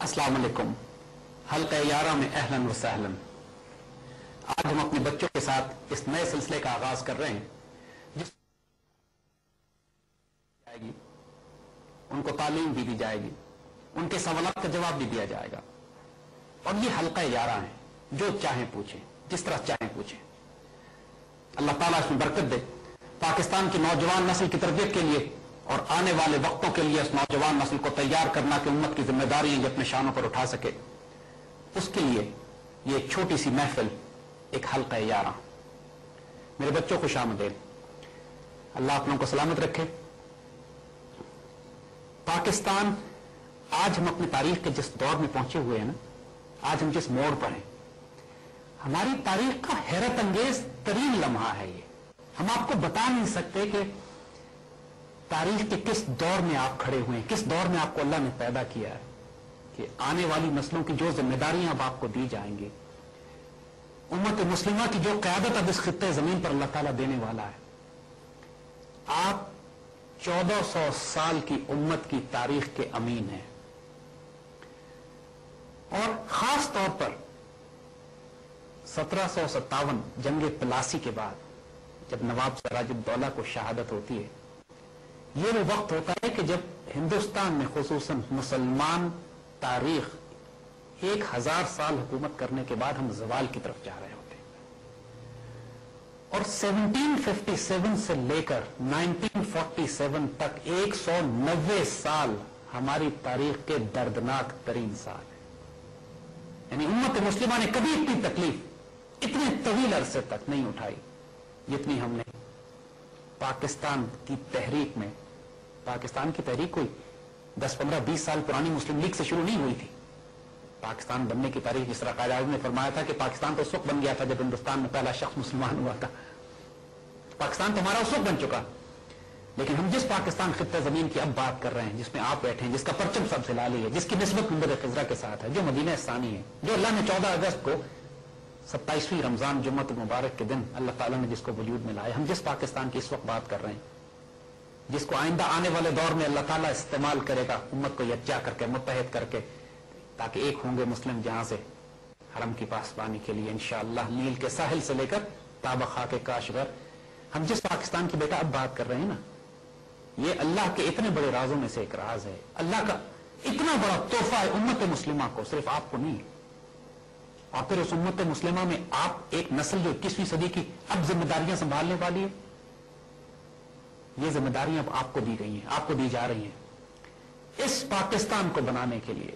अस्सलाम वालेकुम। हल्का 11 में अहलन व सहलन। आज हम अपने बच्चों के साथ इस नए सिलसिले का आगाज कर रहे हैं जिस जाएगी, उनको तालीम भी दी जाएगी, उनके सवालों का जवाब भी दिया जाएगा। और ये हल्का 11 है, जो चाहें पूछें, जिस तरह चाहें पूछें। अल्लाह ताला इसमें बरकत दे। पाकिस्तान की नौजवान नस्ल की तरबियत के लिए और आने वाले वक्तों के लिए इस नौजवान नस्ल को तैयार करना कि उम्मत की जिम्मेदारी ये अपने शानों पर उठा सके, उसके लिए ये एक छोटी सी महफिल, एक हल्का 11। मेरे बच्चों को शामदेद, अल्लाह आप लोगों को सलामत रखे। पाकिस्तान, आज हम अपनी तारीख के जिस दौर में पहुंचे हुए हैं ना, आज हम जिस मोड़ पर हैं, हमारी तारीख का हैरत अंगेज तरीन लम्हा है ये। हम आपको बता नहीं सकते कि तारीख के किस दौर में आप खड़े हुए हैं, किस दौर में आपको अल्लाह ने पैदा किया है, कि आने वाली नस्लों की जो जिम्मेदारियां अब आपको दी जाएंगी, उम्मत मुस्लिमा की जो क़यादत अब इस खित्ते जमीन पर अल्लाह ताला देने वाला है। आप 1400 साल की उम्मत की तारीख के अमीन हैं। और खास तौर पर 1757 जंग प्लासी के बाद जब नवाब सिराजुद्दौला को शहादत होती है, ये वो वक्त होता है कि जब हिंदुस्तान में खुसूसन मुसलमान तारीख 1000 साल हुकूमत करने के बाद हम ज़वाल की तरफ जा रहे होते हैं। और 1757 से लेकर 1947 तक 190 साल हमारी तारीख के दर्दनाक तरीन साल है। यानी उम्मत मुस्लिमा ने कभी इतनी तकलीफ इतने तवील अरसे तक नहीं उठाई जितनी हमने पाकिस्तान की तहरीक में। पाकिस्तान की तहरीक कोई 10, 15, 20 साल पुरानी मुस्लिम लीग से शुरू नहीं हुई थी। पाकिस्तान बनने की तारीख जिस तरह कायद आज़म ने फरमाया था कि पाकिस्तान तो उस वक्त बन गया था जब हिंदुस्तान में पहला शख्स मुसलमान हुआ था। पाकिस्तान तो हमारा उस वक्त बन चुका, लेकिन हम जिस पाकिस्तान खित्ते जमीन की अब बात कर रहे हैं, जिसमें आप बैठे हैं, जिसका परचम सबसे लाली है, जिसकी निस्बत मंदिर खिजरा के साथ है, जो मदीना सानी है, जो अल्लाह ने 14 अगस्त को 27वीं रमजान जुम्मत मुबारक के दिन अल्लाह ताला ने जिसको वजूद में लाया, हम जिस पाकिस्तान की इस वक्त बात कर रहे हैं, जिसको आइंदा आने वाले दौर में अल्लाह ताला इस्तेमाल करेगा उम्मत को यज्जा करके, मुत्तहिद करके, ताकि एक होंगे मुस्लिम जहां से हरम की पासबानी के लिए इंशाअल्लाह नील के साहिल से लेकर ताबखा के काशगर। हम जिस पाकिस्तान की बेटा अब बात कर रहे हैं ना, ये अल्लाह के इतने बड़े राजों में से एक राज है। अल्लाह का इतना बड़ा तोहफा है उम्मत मुस्लिमा को, सिर्फ आपको नहीं। और फिर उस उम्मत मुस्लिमा में आप एक नस्ल जो 21वीं सदी की अब जिम्मेदारियां संभालने वाली है, ये जिम्मेदारियां अब आपको दी गई हैं, आपको दी जा रही हैं। इस पाकिस्तान को बनाने के लिए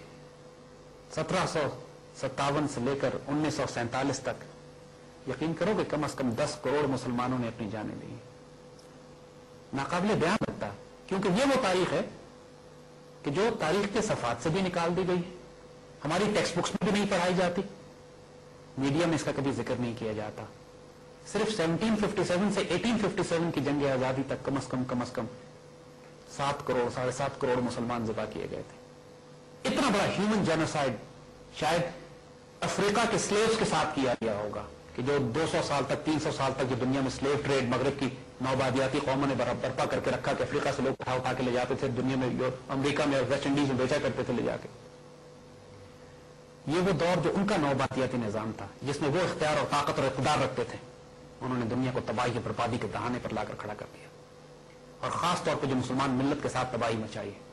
1757 से लेकर 1947 तक, यकीन करोगे, कम से कम 10 करोड़ मुसलमानों ने अपनी जानें दी। नाकाबिले बयान लगता है, क्योंकि ये वो तारीख है कि जो तारीख के सफात से भी निकाल दी गई, हमारी टेक्स्ट बुक्स में भी नहीं पढ़ाई जाती, मीडिया में इसका कभी जिक्र नहीं किया जाता। सिर्फ 1757 से 1857 की जंग आजादी तक कम से कम 7 करोड़ 7.5 करोड़ मुसलमान ज़िबा किए गए थे। इतना बड़ा ह्यूमन जेनोसाइड शायद अफ्रीका के स्लेव्स के साथ किया गया होगा, कि जो 200 साल तक 300 साल तक जो दुनिया में स्लेव ट्रेड मगरब की नौबादियाती कौमों ने बर्पा करके रखा, कि अफ्रीका से लोग उठा के ले जाते थे दुनिया में, जो अमेरिका में वेस्ट इंडीज में बेचा करते थे ले जाके। ये वो दौर जो उनका नौबादियाती निजाम था, जिसमें वो इख्तियार और ताकत और इक़्तिदार रखते थे, उन्होंने दुनिया को तबाही बर्बादी के दहाने पर लाकर खड़ा कर दिया। और खास तौर पर जो मुसलमान मिल्लत के साथ तबाही मचाई है।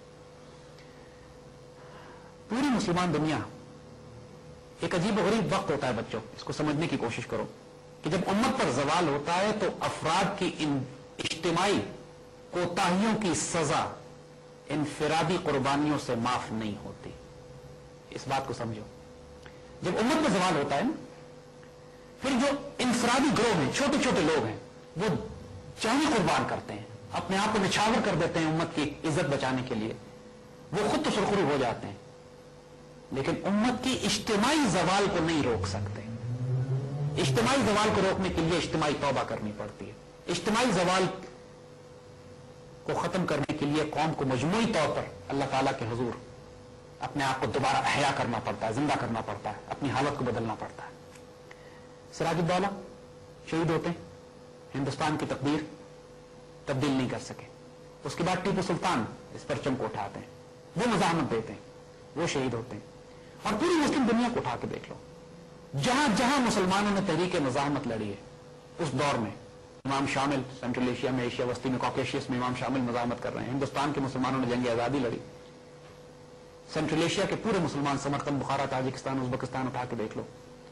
पूरी मुसलमान दुनिया, एक अजीब और गरीब वक्त होता है बच्चों, इसको समझने की कोशिश करो, कि जब उम्मत पर जवाल होता है तो अफराद की इन इज्तिमाई कोताहियों की सजा इनफिरादी कुर्बानियों से माफ नहीं होती। इस बात को समझो। जब उम्मत पर जवाल होता है ना, फिर जो इनफरादी ग्रोह हैं, छोटे छोटे लोग हैं, वो जानें कुर्बान करते हैं, अपने आप को निछावर कर देते हैं उम्मत की इज्जत बचाने के लिए। वो खुद तो सुरखरू हो जाते हैं, लेकिन उम्मत की इज्तिमाई जवाल को नहीं रोक सकते। इज्तिमाई जवाल को रोकने के लिए इज्तिमाई तौबा करनी पड़ती है। इज्तिमाई जवाल को खत्म करने के लिए कौम को मजमूई तौर पर अल्लाह ताला के हुजूर अपने आप को दोबारा अहया करना पड़ता है, जिंदा करना पड़ता है, अपनी हालत को बदलना पड़ता है। सिराजुद्दौला शहीद होते हैं, हिंदुस्तान की तकदीर तब्दील नहीं कर सके। उसके बाद टीपू सुल्तान इस परचम को उठाते हैं, वो मज़ाहमत देते हैं, वो शहीद होते हैं। اور پوری مسلم دنیا کو اٹھا کے دیکھ لو، جہاں جہاں مسلمانوں نے تحریک مزاحمت لڑی ہے اس دور میں، امام شامل سینٹرل ایشیا میں، ایشیا وسطی میں، کاکیشیس میں امام شامل مزاحمت کر رہے ہیں. ہندوستان کے مسلمانوں نے جنگ آزادی لڑی. سینٹرل ایشیا کے پورے مسلمان، سمرقند، بخارا، تاجکستان، ازبکستان اٹھا کے دیکھ لو.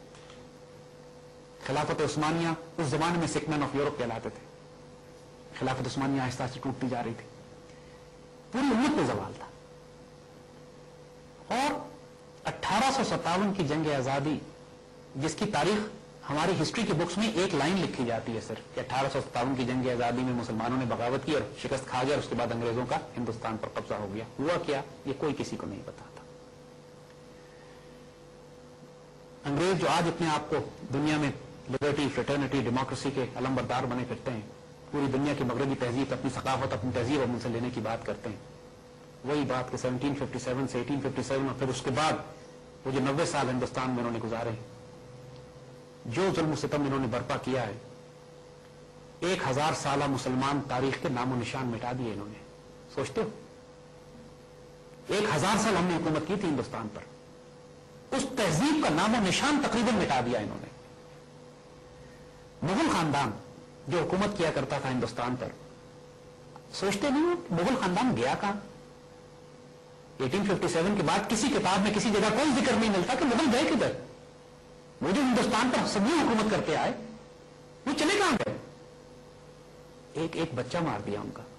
خلافت عثمانیہ اس زمانے میں سکھ مین آف یورپ کہلاتے تھے. خلافت عثمانیہ آہستہ آہستہ ٹوٹتی جا رہی تھی. پوری امت میں زوال تھا. اور 1857 کی جنگ آزادی، جس کی تاریخ ہماری ہسٹری کی بکس میں ایک لائن لکھی جاتی ہے صرف، کہ 1857 کی جنگ آزادی میں مسلمانوں نے بغاوت کی اور شکست کھا گیا، اور اس کے بعد انگریزوں کا ہندوستان پر قبضہ ہو گیا. ہوا کیا یہ کوئی کسی کو نہیں پتا تھا. انگریز جو آج اپنے آپ کو دنیا میں لبرٹی، فریٹرنیٹی، ڈیموکریسی کے علم بردار بنے پھرتے ہیں، پوری دنیا کی مغربی تہذیب، اپنی ثقافت، اپنی تہذیب ان سے لینے کی بات کرتے ہیں، وہی بات کہ 1757 سے 1857 اور پھر اس کے بعد وہ جو 90 سال ہندوستان میں انہوں نے گزارے ہیں، جو ظلم و ستم انہوں نے برپا کیا ہے، 1000 سالہ مسلمان تاریخ کے نام و نشان مٹا دیے انہوں نے. سوچتے ہو 1000 سال ہم نے حکومت کی تھی ہندوستان پر، اس تہذیب کا نام و نشان تقریباً مٹا دیا انہوں نے. مغل خاندان جو حکومت کیا کرتا تھا ہندوستان پر، سوچتے نہیں ہو مغل خاندان گیا کہاں؟ 1857 کے بعد کسی کتاب میں کسی جگہ کوئی ذکر نہیں ملتا کہ مغل گئے کدھر. وہ جو ہندوستان پر سبھی حکومت کرتے آئے وہ چلے کہاں گئے؟ ایک ایک بچہ مار دیا ان کا.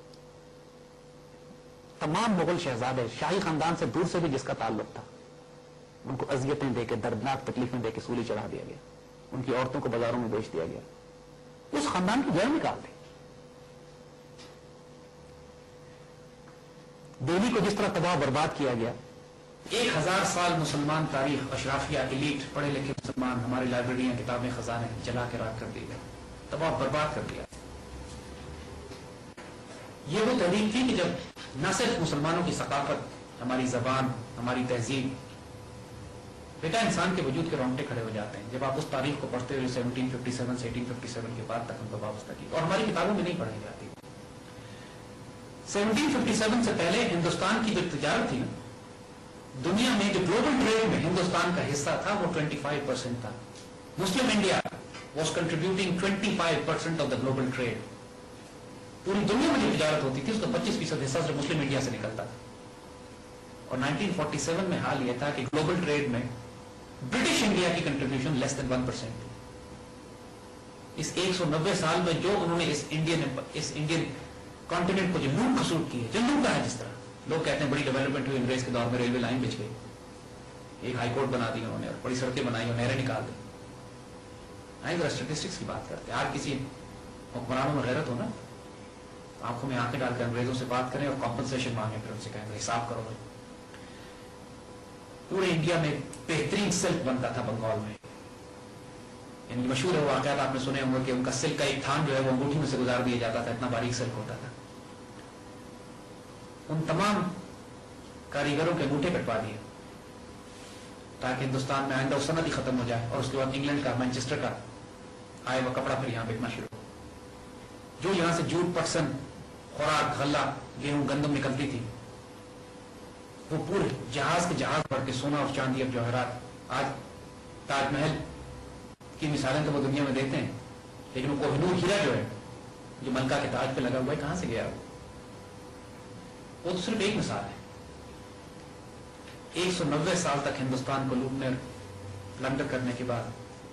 تمام مغل شہزادے شاہی خاندان سے دور سے بھی جس کا تعلق تھا، ان کو اذیتیں دے کے، دردناک تکلیفیں دے کے سولی چڑھا دیا گیا. ان کی عورتوں کو بازاروں میں بیچ دیا گیا. اس خاندان کی جڑ نکال دی. دہلی کو جس طرح تباہ برباد کیا گیا، 1000 سال مسلمان تاریخ، اشرافیہ، ایلیٹ، پڑھے لکھے مسلمان، ہماری لائبریریاں، کتابیں، خزانے جلا کے راکھ کر دیے گئے، تباہ برباد کر دیا. یہ وہ تحریک تھی کہ جب نہ صرف مسلمانوں کی ثقافت، ہماری زبان، ہماری تہذیب، بیٹا انسان کے وجود کے رونگٹے کھڑے ہو جاتے ہیں جب آپ اس تاریخ کو پڑھتے ہوئے 1757 سے 1857 کے بعد تک ہم کو وابستہ کی، اور ہماری کتابوں میں نہیں پڑھائی جاتی. 1757 سے پہلے ہندوستان کی جو تجارت تھی نا دنیا میں، جو گلوبل ٹریڈ میں ہندوستان کا حصہ تھا وہ 25% تھا. Muslim India was contributing 25% of the global trade. پوری دنیا میں جو تجارت ہوتی تھی اس کا 25% حصہ صرف مسلم انڈیا سے نکلتا تھا. اور 1947 میں حال یہ تھا کہ گلوبل ٹریڈ میں برٹش انڈیا کی کنٹریبیوشن لیس دین 1% تھی. اس 190 سال میں جو انہوں نے اس انڈین کانٹیننٹ کو جو لوٹ کھسوٹ کی ہے، جو لوٹا ہے، جس طرح لوگ کہتے ہیں بڑی ڈیولپمنٹ ہوئی انگریز کے دور میں، ریلوے لائن بچ گئی، ایک ہائی کورٹ بنا دی انہوں نے، اور بڑی سڑکیں بنائی اور نہریں نکال دی. آئیں ذرا اسٹیٹسٹکس کی بات کرتے ہیں. آج کسی حکمرانوں میں غیرت ہونا، آنکھوں میں آنکھیں ڈال کر انگریزوں سے بات کریں اور کمپنسیشن مانگیں، پھر ان سے کہیں گے حساب کرو. پورے انڈیا میں بہترین سلک بنتا تھا بنگال میں. یعنی مشہور ہے واقعات آپ نے سنے ہوں گے کہ ان کا سلک کا ایک تھان جو ہے وہ انگوٹھی میں سے گزار دیا جاتا تھا، اتنا باریک سلک ہوتا تھا. ان تمام کاریگروں کے انگوٹھے کٹوا دیے تاکہ ہندوستان میں آئندہ صنعت ہی ختم ہو جائے، اور اس کے بعد انگلینڈ کا، مانچسٹر کا آئے وہ کپڑا پھر یہاں بکنا شروع ہو. جو یہاں سے جوٹ، پٹسن، خوراک، غلہ، گیہوں، گندم نکلتی تھی، وہ پورے جہاز کے جہاز بھر کے سونا اور چاندی اور جواہرات. آج تاج محل کی مثالیں تو وہ دنیا میں دیتے ہیں، لیکن وہ کوہ نور ہیرا جو ہے، جو ملکہ کے تاج پہ لگا ہوا ہے، کہاں سے گیا وہ تو صرف ایک مثال ہے. 190 سال تک ہندوستان کو لوٹنے، پلنڈر کرنے کے بعد.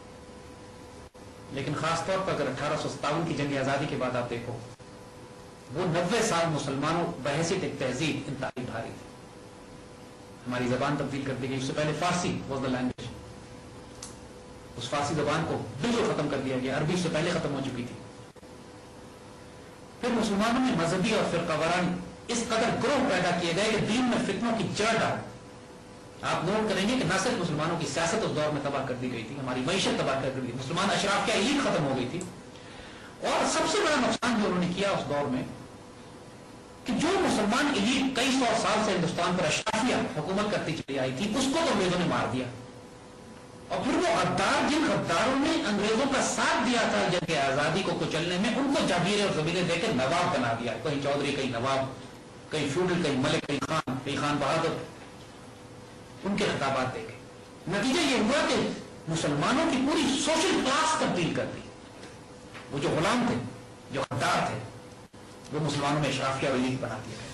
لیکن خاص طور پر اگر 1857 کی جنگ آزادی کے بعد آپ دیکھو، وہ 90 سال مسلمانوں بحیثیت ایک تہذیب انتہائی بھاری تھی. ہماری زبان تبدیل کر دی گئی. اس سے پہلے فارسی واز دا لینگویج، اس فارسی زبان کو بالکل ختم کر دیا گیا. عربی سے پہلے ختم ہو چکی تھی. پھر مسلمانوں میں مذہبی اور فرقہ وارانہ اس قدر گروہ پیدا کیے گئے کہ دین میں فتنوں کی جڑ ڈال. آپ نوٹ کریں گے کہ نہ صرف مسلمانوں کی سیاست اس دور میں تباہ کر دی گئی تھی، ہماری معیشت تباہ کر دی گئی، مسلمان اشراف کی ایلیٹ ختم ہو گئی تھی. اور سب سے بڑا نقصان جو انہوں نے کیا اس دور میں کہ جو مسلمان ایلیٹ کئی سو سال سے ہندوستان پر اشرافیہ حکومت کرتی چلی آئی تھی، اس کو تو انگریزوں نے مار دیا. اور پھر وہ غدار، جن غداروں نے انگریزوں کا ساتھ دیا تھا جنگ آزادی کو کچلنے میں، ان کو جاگیریں اور زمینیں دے کے نواب بنا دیا. کہیں چودھری، کہیں نواب، کہیں فیوڈل، کہیں ملک، کہیں خان، کہیں خان بہادر. ان کے خطابات دیکھے، نتیجہ یہ ہوا کہ مسلمانوں کی پوری سوشل کلاس تبدیل کر دی. وہ جو غلام تھے، جو غدار تھے، وہ مسلمانوں میں اشرافیہ اور ایلیٹ بنا دیے گئے.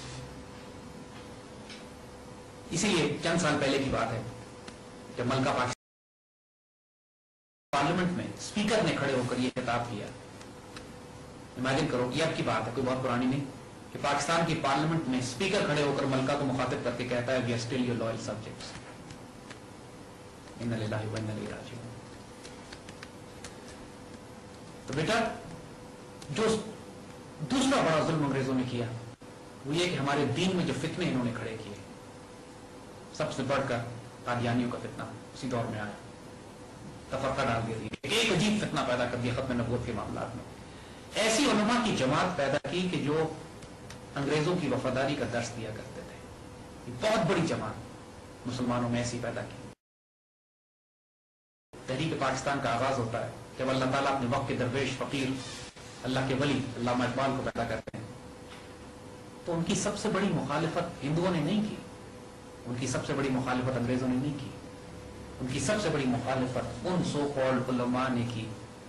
اسی لیے چند سال پہلے کی بات ہے جب ملکہ پاکستان پارلیمنٹ میں اسپیکر نے کھڑے ہو کر یہ خطاب کیا. امیجن کرو، یہ اب کی بات ہے، کوئی بہت پرانی نہیں، کہ پاکستان کی پارلیمنٹ میں اسپیکر کھڑے ہو کر ملکہ کو مخاطب کر کے کہتا ہے we are still your loyal subjects, انا للہ و انا الیہ راجعون. تو بیٹا جو دوسرا بڑا ظلم انگریزوں نے کیا وہ یہ کہ ہمارے دین میں جو فتنے انہوں نے کھڑے کیے، سب سے بڑھ کر قادیانیوں کا فتنہ اسی دور میں آیا، تفرقہ ڈال دیا، ایک عجیب فتنہ پیدا کر دیا ختم نبوت کے معاملات میں. ایسی علماء کی جماعت پیدا کی کہ جو انگریزوں کی وفاداری کا درس دیا کرتے تھے. بہت بڑی جماعت مسلمانوں میں ایسی پیدا کی. تحریک پاکستان کا آغاز ہوتا ہے جب اللہ تعالیٰ اپنے وقت کے درویش فقیر اللہ کے ولی علامہ اقبال کو پیدا کرتے ہیں. تو ان کی سب سے بڑی مخالفت ہندوؤں نے نہیں کی، ان کی سب سے بڑی مخالفت انگریزوں نے نہیں کی، ان کی سب سے بڑی مخالفت ان سو کالڈ علماء نے کی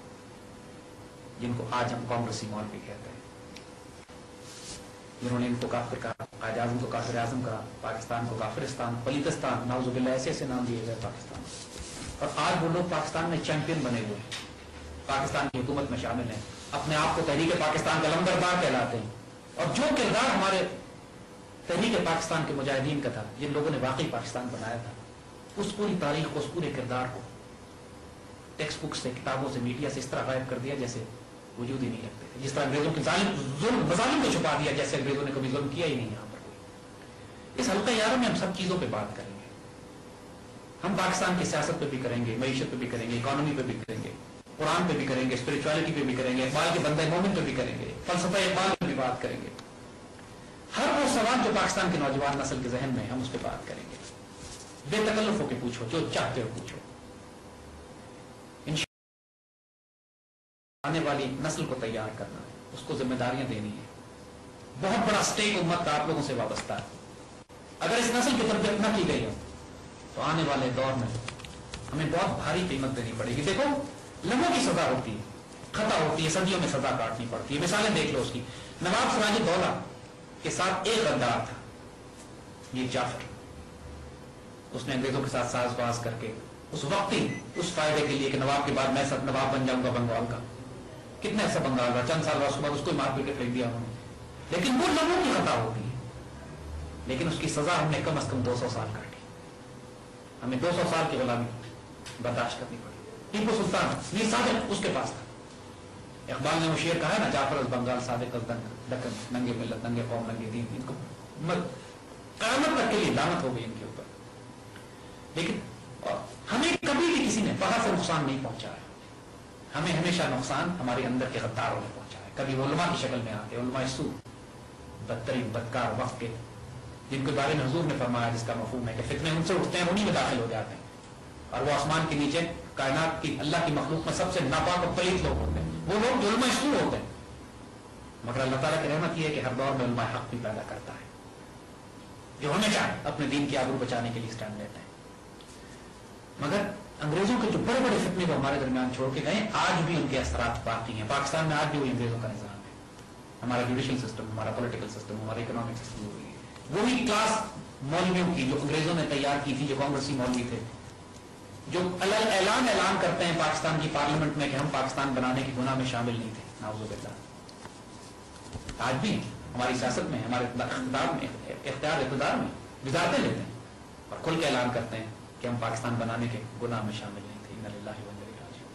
جن کو آج ہم کانگریسی مولوی کہتے ہیں، جنہوں نے ان کو کافر کہا، قائد اعظم کو کافر اعظم کہا، پاکستان کو کافرستان، پلیتستان، نعوذ باللہ ایسے ایسے نام دیے گئے پاکستان. اور آج وہ لوگ پاکستان میں چیمپئن بنے ہوئے ہیں، پاکستان کی حکومت میں شامل ہیں، اپنے آپ کو تحریک پاکستان کا لمبردار کہلاتے ہیں. اور جو کردار ہمارے تحریک پاکستان کے مجاہدین کا تھا، جن لوگوں نے واقعی پاکستان بنایا تھا، اس پوری تاریخ کو، اس پورے کردار کو ٹیکسٹ بک سے، کتابوں سے، میڈیا سے اس طرح غائب کر دیا جیسے وجود ہی نہیں رکھتے تھے. جس طرح انگریزوں کے مظالم کو چھپا دیا جیسے انگریزوں نے کبھی ظلم کیا ہی نہیں یہاں پر کوئی. اس حلقہ یارہ میں ہم سب چیزوں پہ بات کریں گے. ہم پاکستان کی سیاست پہ بھی کریں گے، معیشت پہ بھی کریں گے، اکانومی پہ بھی کریں گے، قرآن پہ بھی کریں گے، اسپرچولیٹی پہ بھی کریں گے، اقبال کے بندہ مومن پہ بھی کریں گے، فلسفہ اقبال پہ بھی بات کریں گے. ہر وہ سوال جو پاکستان کے نوجوان نسل کے ذہن میں ہم اس پہ بات کریں گے. بے تکلف ہو کے پوچھو، جو چاہتے ہو پوچھو. آنے والی نسل کو تیار کرنا ہے، اس کو ذمہ داریاں دینی ہے. بہت بڑا سٹیک امت کا آپ لوگوں سے وابستہ ہے. اگر اس نسل کی تربیت نہ کی گئی ہو تو آنے والے دور میں ہمیں بہت بھاری قیمت دینی پڑے گی. دیکھو، لمحوں کی سزا ہوتی ہے، خطا ہوتی ہے، صدیوں میں سزا کاٹنی پڑتی ہے. مثالیں دیکھ لو اس کی. نواب سراج الدولہ کے ساتھ ایک غدار تھا، یہ جعفر. اس نے انگریزوں کے ساتھ ساز باز کر کے اس وقت ہی اس فائدے کے لیے کہ نواب کے بعد میں سب نواب بن جاؤں گا بنگال کا، کتنے عرصہ بنگال رہا، چند سال بعد اس کے بعد اس کو مار پیٹ کے پھینک دیا انہوں نے. لیکن وہ لوگوں کی خطا ہوتی ہے، لیکن اس کی سزا ہم نے کم از کم 200 سال کاٹی. ہمیں 200 سال کی غلامی برداشت کرنی پڑی. ٹیپو سلطان میر صادق اس کے پاس تھا. اقبال نے وہ شعر کہا ہے نا، جعفر از بنگال صادق از دکن، ننگے ملت ننگے قوم ننگے دین. ان کو قیامت تک کے لیے لعنت ہو گئی ان کے اوپر. لیکن ہمیں کبھی بھی کسی نے باہر سے نقصان نہیں پہنچایا. ہمیں ہمیشہ نقصان ہمارے اندر کے غداروں نے پہنچا ہے. کبھی وہ علماء کی شکل میں آتے، علماء سو، بدترین بدکار وقت کے، جن کے بارے میں حضور نے فرمایا، جس کا مفہوم ہے کہ فتنے ان سے اٹھتے ہیں، انہی میں داخل ہو جاتے ہیں. اور وہ آسمان کے نیچے کائنات کی اللہ کی مخلوق میں سب سے ناپاک اور پلیت لوگ ہوتے ہیں. وہ لوگ جو علماء سو ہوتے ہیں. مگر اللہ تعالیٰ کی رحمت یہ ہے کہ ہر دور میں علماء حق بھی پیدا کرتا ہے، جو ہمیشہ اپنے دین کی آبرو بچانے کے لیے اسٹینڈ لیتے ہیں. مگر انگریزوں کے جو بڑے بڑے فتنے کو ہمارے درمیان چھوڑ کے گئے، آج بھی ان کے اثرات باقی ہیں. پاکستان میں آج بھی وہی انگریزوں کا نظام ہے. ہمارا جوڈیشل سسٹم، ہمارا پولیٹیکل سسٹم، ہمارا اکنامک سسٹم وہی کلاس مولویوں کی جو انگریزوں نے تیار کی تھی، جو کانگریسی مولوی تھے، جو اعلان کرتے ہیں پاکستان کی پارلیمنٹ میں کہ ہم پاکستان بنانے کے گناہ میں شامل نہیں تھے. نعوذ باللہ. آج بھی ہماری سیاست میں، ہمارے اقتدار میں وزارتیں لیتے ہیں اور کھل کے اعلان کرتے ہیں کہ ہم پاکستان بنانے کے گناہ میں شامل نہیں تھے. انا للہ و انا الیہ راجعون.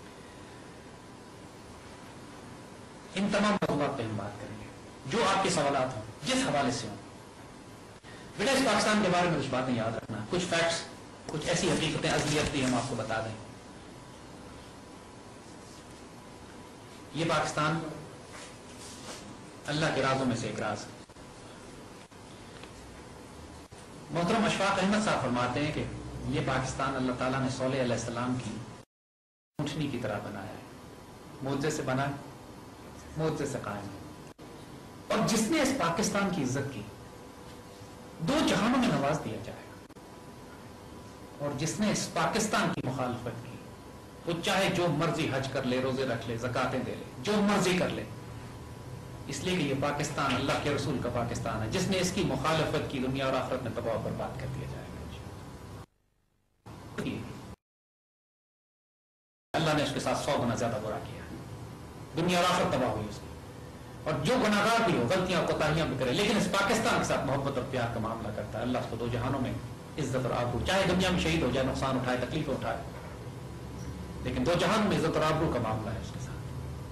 ان تمام موضوعات پہ ہم بات کریں گے. جو آپ کے سوالات ہوں، جس حوالے سے ہوں. بیٹا اس پاکستان کے بارے میں کچھ باتیں یاد رکھنا، کچھ فیکٹس، کچھ ایسی حقیقتیں ازلیت بھی ہم آپ کو بتا دیں. یہ پاکستان اللہ کے رازوں میں سے ایک راز ہے. محترم اشفاق احمد صاحب فرماتے ہیں کہ یہ پاکستان اللہ تعالیٰ نے صالح علیہ السلام کی اونٹنی کی طرح بنایا ہے. معجزے سے بنا ہے، معجزے سے قائم ہے. اور جس نے اس پاکستان کی عزت کی، دو جہانوں میں نواز دیا جائے گا. اور جس نے اس پاکستان کی مخالفت کی وہ چاہے جو مرضی حج کر لے، روزے رکھ لے، زکاتیں دے لے، جو مرضی کر لے، اس لیے کہ یہ پاکستان اللہ کے رسول کا پاکستان ہے. جس نے اس کی مخالفت کی دنیا اور آخرت میں تباہ و برباد کر دیا جائے گا. اللہ نے اس کے ساتھ 100 گنا زیادہ برا کیا، دنیا اور آخرت تباہ ہوئی اس کی. اور جو گناہگار بھی ہو، غلطیاں اور کوتاہیاں بھی کرے، لیکن اس پاکستان کے ساتھ محبت اور پیار کا معاملہ کرتا ہے، اللہ اس کو 2 جہانوں میں عزت اور آبرو، چاہے دنیا میں شہید ہو جائے، نقصان اٹھائے، تکلیفیں اٹھائے، لیکن 2 جہان میں عزت اور آبرو کا معاملہ ہے اس کے ساتھ.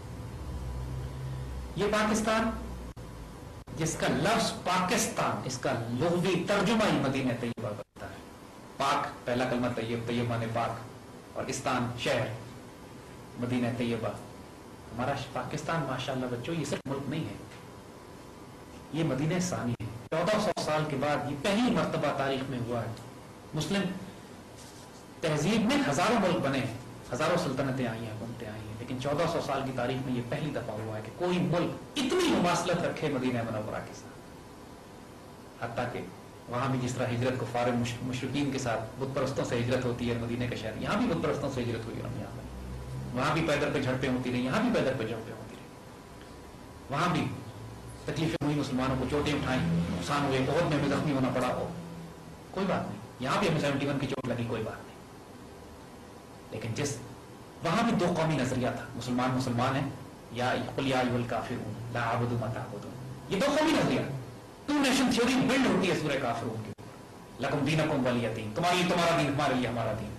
یہ پاکستان جس کا لفظ پاکستان، اس کا لغوی ترجمہ ہی مدینہ طیبہ کرتا ہے. پاک پہلا کلمہ طیب، طیب مانے پاک، اور استان شہر، مدینہ طیبہ. ہمارا پاکستان ماشاءاللہ بچوں یہ صرف ملک نہیں ہے، یہ مدینہ ثانی ہے. 1400 سال کے بعد یہ پہلی مرتبہ تاریخ میں ہوا ہے. مسلم تہذیب میں ہزاروں ملک بنے ہیں، ہزاروں سلطنتیں آئی ہیں، حکومتیں آئی ہیں، لیکن 1400 سال کی تاریخ میں یہ پہلی دفعہ ہوا ہے کہ کوئی ملک اتنی مماثلت رکھے مدینہ منورہ کے ساتھ. حتیٰ کہ وہاں بھی جس طرح ہجرت کو فارغ مشرکین کے ساتھ بت پرستوں سے ہجرت ہوتی ہے مدینہ کے شہر، یہاں بھی بت پرستوں سے ہجرت ہوئی ہے. یہاں پر وہاں بھی پیدر پہ جھڑپیں ہوتی رہی، یہاں بھی پیدر پہ جھڑپیں ہوتی رہی. وہاں بھی تکلیفیں ہوئی، مسلمانوں کو چوٹیں اٹھائیں، نقصان ہوئے، بہت میں ہمیں زخمی ہونا پڑا ہو، کوئی بات نہیں. یہاں بھی ہمیں 71 کی چوٹ لگی، کوئی بات نہیں. لیکن وہاں بھی 2 قومی نظریہ تھا، مسلمان ہیں، یا قل یا ایھا الکافرون لا اعبد ما تعبدون. یہ 2 قومی نظریہ، 2 نیشن تھیوری بلڈ ہوتی ہے سورہ کافرون کے اوپر. لکم دینکم ولی دین، تمہارا دین ہمارے لیے ہمارا دین.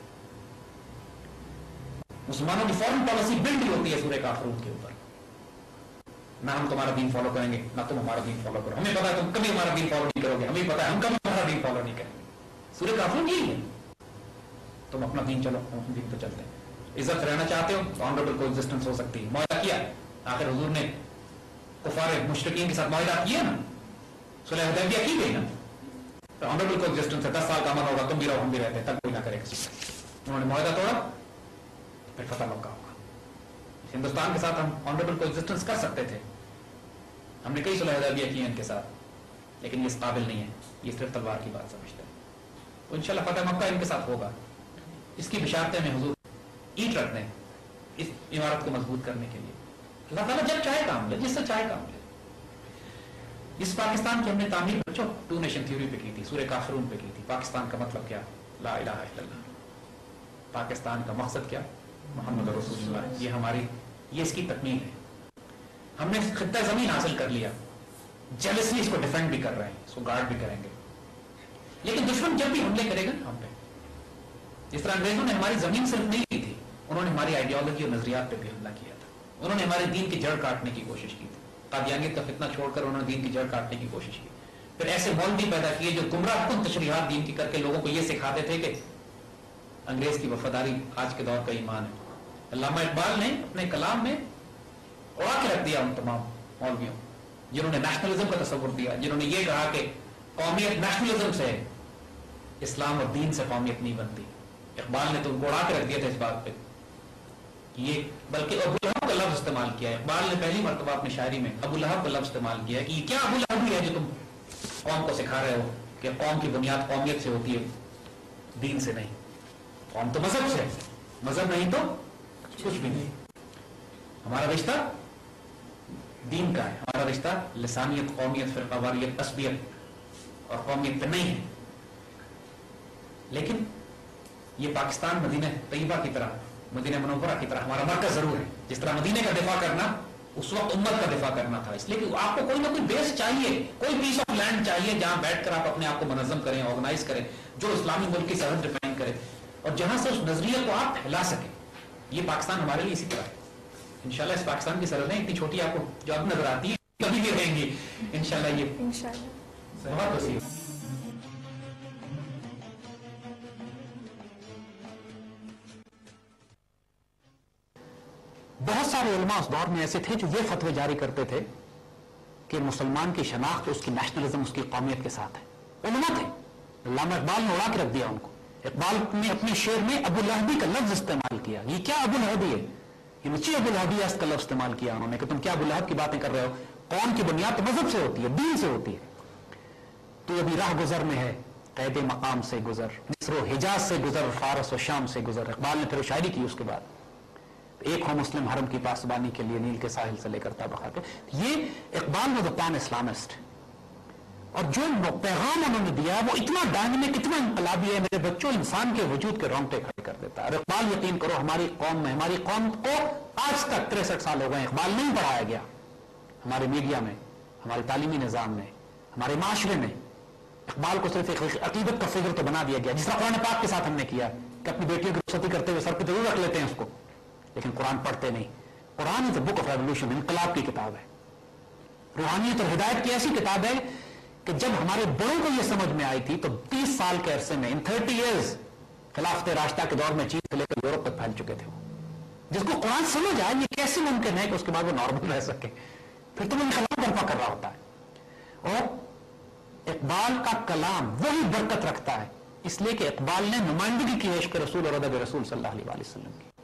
مسلمانوں کی فورن پالیسی بلڈ ہوتی ہے سورہ کافرون کے اوپر. نہ ہم تمہارا دین فالو کریں گے، نہ تم ہمارا دین فالو کرو. ہمیں پتا ہے تم کبھی ہمارا دین فالو نہیں کرو گے، ہمیں پتا ہے ہم کبھی تمہارا دین فالو نہیں کریں گے. سورہ کافرون یہی ہے، تم اپنا دین چلو، ہم اپنے دین پہ چلتے ہیں. عزت رہنا چاہتے ہو تو آنریبل کو ایگزسٹنس ہو سکتی ہے. معاہدہ کیا، آخر حضور نے کفار مشرکین کے ساتھ معاہدہ کیا نا، صلح حدیبیہ کی گئی نا، تو آنریبل کو ایگزسٹنس ہے. 10 سال کا امن ہوگا، تم بھی رہو ہم بھی رہتے ہیں، تب کوئی نہ کرے کسی سے. انہوں نے معاہدہ توڑا، پھر فتح مکہ ہوگا. ہندوستان کے ساتھ ہم آنریبل کو ایگزسٹنس کر سکتے تھے، ہم نے کئی صلح حدیبیہ کی ہیں ان کے ساتھ، لیکن یہ اس قابل نہیں ہے، یہ صرف تلوار کی بات سمجھتے ہیں. تو انشاءاللہ فتح مکہ ان کے ساتھ ہوگا. اس کی بشارتیں میں حضور اینٹ رکھتے ہیں اس عمارت کو مضبوط کرنے کے لیے. اللہ تعالیٰ جب چاہے کام لے، جس سے چاہے کام لے. اس پاکستان کی ہم نے تعمیر بچوں 2 نیشن تھیوری پہ کی تھی، سورہ کافرون پہ کی تھی. پاکستان کا مطلب کیا، لا الہ الا اللہ. پاکستان کا مقصد کیا، محمد رسول اللہ. یہ اس کی تکمیل ہے. ہم نے خطہ زمین حاصل کر لیا، جیلسلی اس کو ڈیفینڈ بھی کر رہے ہیں، اس کو گارڈ بھی کریں گے. لیکن دشمن جب بھی حملے کرے گا ہم پہ، جس طرح انگریزوں نے ہماری زمین صرف نہیں لی تھی، انہوں نے ہماری آئیڈیالوجی اور نظریات پہ بھی حملہ کیا تھا. انہوں نے ہمارے دین کی جڑ کاٹنے کی کوشش کی تھی. قادیانیت کا فتنہ چھوڑ کر انہوں نے دین کی جڑ کاٹنے کی کوشش کی. پھر ایسے مولوی پیدا کیے جو گمراہ کن تشریحات دین کی کر کے لوگوں کو یہ سکھاتے تھے کہ انگریز کی وفاداری آج کے دور کا ایمان ہے. علامہ اقبال نے اپنے کلام میں اڑا کے رکھ دیا ان تمام مولویوں جنہوں نے نیشنلزم کا تصور دیا، جنہوں نے یہ کہا کہ قومیت نیشنلزم سے، اسلام اور دین سے قومیت نہیں بنتی. اقبال نے تو ان کو اڑا کے رکھ دیا تھا اس بات پہ. یہ بلکہ ابو لہب کا لفظ استعمال کیا ہے اقبال نے پہلی مرتبہ اپنی شاعری میں، ابو لہب کا لفظ استعمال کیا ہے کہ یہ کیا ابو لہب ہے جو تم قوم کو سکھا رہے ہو کہ قوم کی بنیاد قومیت سے ہوتی ہے، دین سے نہیں. قوم تو مذہب سے، مذہب نہیں تو کچھ بھی نہیں. ہمارا رشتہ دین کا ہے، ہمارا رشتہ لسانیت، قومیت، فرقہ واریت، عصبیت اور قومیت پہ نہیں ہے. لیکن یہ پاکستان مدینہ طیبہ کی طرح، مدینہ منورہ کی طرح ہمارا مرکز ضرور ہے. جس طرح مدینہ کا دفاع کرنا اس وقت امت کا دفاع کرنا تھا، اس لیے کہ آپ کو کوئی نہ کوئی بیس چاہیے، کوئی پیس آف لینڈ چاہیے جہاں بیٹھ کر آپ اپنے آپ کو منظم کریں، آرگنائز کریں، جو اسلامی ملک کی سرحد ڈیفائن کرے اور جہاں سے اس نظریے کو آپ پھیلا سکیں. یہ پاکستان ہمارے لیے اسی طرح ہے. انشاءاللہ اس پاکستان کی سرحدیں اتنی چھوٹی آپ کو جو اب نظر آتی ہے کبھی بھی رہیں گی انشاءاللہ. یہ بہت وسیع. بہت سارے علماء اس دور میں ایسے تھے جو یہ فتوے جاری کرتے تھے کہ مسلمان کی شناخت اس کی نیشنلزم، اس کی قومیت کے ساتھ ہے. علماء تھے. علامہ اقبال نے اڑا کے رکھ دیا ان کو. اقبال نے اپنے شعر میں ابو لہبی کا لفظ استعمال کیا. یہ کیا ابو لہبی ہے، یہ نیچے ابو لہبی اس کا لفظ استعمال کیا انہوں نے کہ تم کیا ابو لہب کی باتیں کر رہے ہو. قوم کی بنیاد تو مذہب سے ہوتی ہے، دین سے ہوتی ہے. تو ابھی راہ گزر میں ہے، قید مقام سے گزر، مصر و حجاز سے گزر، فارس و شام سے گزر. اقبال نے پھر شاعری کی اس کے بعد، ایک ہو مسلم حرم کی پاسبانی کے لیے نیل کے ساحل سے لے کر تابخا کے. یہ Iqbal was a pan Islamist, اور جو پیغام انہوں نے دیا وہ اتنا ڈائنامک، اتنا انقلابی ہے میرے بچوں، انسان کے وجود کے رونگٹے کھڑے کر دیتا ہے. اور اقبال یقین کرو ہماری قوم میں، ہماری قوم کو آج تک 63 سال ہو گئے اقبال نہیں پڑھایا گیا. ہمارے میڈیا میں، ہمارے تعلیمی نظام میں، ہمارے معاشرے میں اقبال کو صرف ایک عقیدت کا فگر تو بنا دیا گیا، جس طرح قرآن پاک کے ساتھ ہم نے کیا کہ اپنی بیٹیوں کی رخصتی کرتے ہوئے سر پہ ضرور رکھ لیتے ہیں اس کو، لیکن قرآن پڑھتے نہیں. قرآن از اے بک آف ریولیوشن، انقلاب کی کتاب ہے، روحانیت اور ہدایت کی ایسی کتاب ہے کہ جب ہمارے بڑوں کو یہ سمجھ میں آئی تھی تو 30 سال کے عرصے میں، ان 30 ایئرز، خلافت راشدہ کے دور میں چین سے لے کر یورپ تک پھیل چکے تھے. جس کو قرآن سمجھ آئے یہ کیسے ممکن ہے کہ اس کے بعد وہ نارمل رہ سکے، پھر تو وہ انقلاب برپا کر رہا ہوتا ہے. اور اقبال کا کلام وہی برکت رکھتا ہے اس لیے کہ اقبال نے نمائندگی کی عشق رسول اور ادب رسول صلی اللہ علیہ وسلم کی.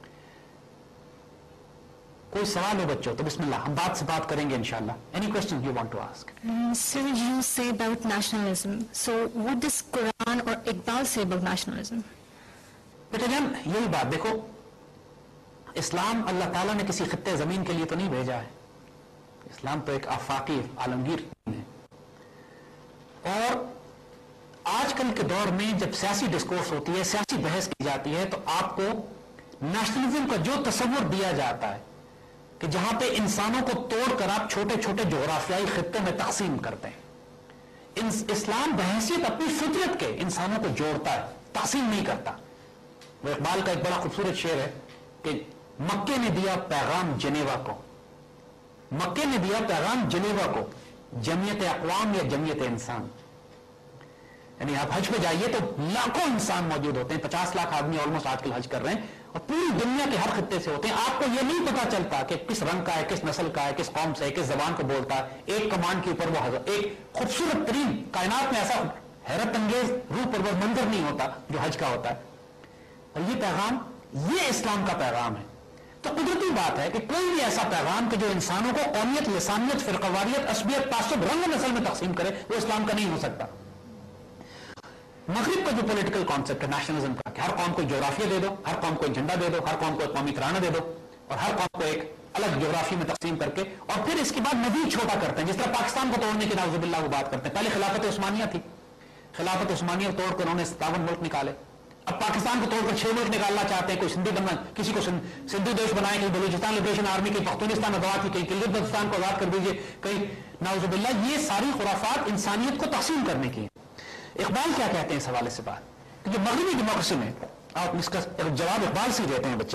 کوئی سوال ہو بچوں تو بسم اللہ، ہم بات سے بات کریں گے انشاءاللہ. Any question you want to ask? Sir, you say about nationalism. So what does Quran or Iqbal say about nationalism? بیٹا جان یہی بات دیکھو، اسلام اللہ تعالیٰ نے کسی خطے زمین کے لیے تو نہیں بھیجا ہے. اسلام تو ایک آفاقی عالمگیر دین ہے. اور آج کل کے دور میں جب سیاسی ڈسکورس ہوتی ہے، سیاسی بحث کی جاتی ہے، تو آپ کو نیشنلزم کا جو تصور دیا جاتا ہے کہ جہاں پہ انسانوں کو توڑ کر آپ چھوٹے چھوٹے جغرافیائی خطوں میں تقسیم کرتے ہیں، اسلام بحیثیت اپنی فطرت کے انسانوں کو جوڑتا ہے، تقسیم نہیں کرتا. وہ اقبال کا ایک بڑا خوبصورت شعر ہے کہ مکے نے دیا پیغام جنیوا کو، مکے نے دیا پیغام جنیوا کو، جمعیت اقوام یا جمعیت انسان. یعنی آپ حج پہ جائیے تو لاکھوں انسان موجود ہوتے ہیں، 50 لاکھ آدمی آلموسٹ آج کل حج کر رہے ہیں، اور پوری دنیا کے ہر خطے سے ہوتے ہیں. آپ کو یہ نہیں پتا چلتا کہ کس رنگ کا ہے، کس نسل کا ہے، کس قوم سے ہے، کس زبان کو بولتا ہے. ایک کمانڈ کے اوپر وہ ایک خوبصورت ترین، کائنات میں ایسا حیرت انگیز روح پرور منظر نہیں ہوتا جو حج کا ہوتا ہے. اور یہ پیغام، یہ اسلام کا پیغام ہے. تو قدرتی بات ہے کہ کوئی بھی ایسا پیغام کہ جو انسانوں کو قومیت، لسانیت، فرقواریت، عصبیت، تعصب، رنگ نسل میں تقسیم کرے، وہ اسلام کا نہیں ہو سکتا. مغرب کا جو پولیٹیکل کانسیپٹ ہے نیشنلزم کا، کہ ہر قوم کو جغرافیہ دے دو، ہر قوم کو ایک جھنڈا دے دو، ہر قوم کو ایک قومی ترانہ دے دو، اور ہر قوم کو ایک الگ جغرافی میں تقسیم کر کے، اور پھر اس کے بعد مزید چھوٹا کرتے ہیں. جس طرح پاکستان کو توڑنے کی نعوذ باللہ وہ بات کرتے ہیں. پہلے خلافت عثمانیہ تھی، خلافت عثمانیہ توڑ کر انہوں نے 57 ملک نکالے. اب پاکستان کو توڑ کر 6 ملک نکالنا چاہتے ہیں. کوئی سندھی بننا، کسی کو سندھو دیش بنائے، کہیں بلوچستان لبریشن آرمی، کہیں پختونستان آزاد کی، کہیں قلتستان کو آزاد کر دیجیے، کہیں نعوذ باللہ. یہ ساری خرافات انسانیت کو تقسیم کرنے کی ہیں. اقبال کیا کہتے ہیں اس حوالے سے بات؟ کیونکہ مغربی ڈیموکریسی میں آپ اس کا جواب اقبال سے دیتے ہیں بچے.